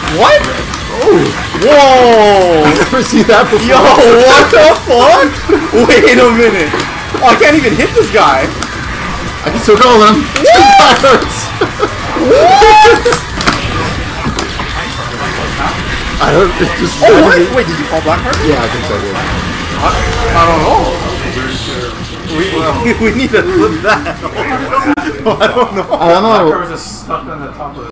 What? Oh. Whoa! I've never seen that before. Yo, what the fuck? Wait a minute. Oh, I can't even hit this guy. I can still call him. That hurts. I don't. It just. Oh, what? Wait, did you call Blackheart? Yeah, I think so. I don't know. We need to flip that. I don't know. I don't know. Blackheart was just stuck on the top of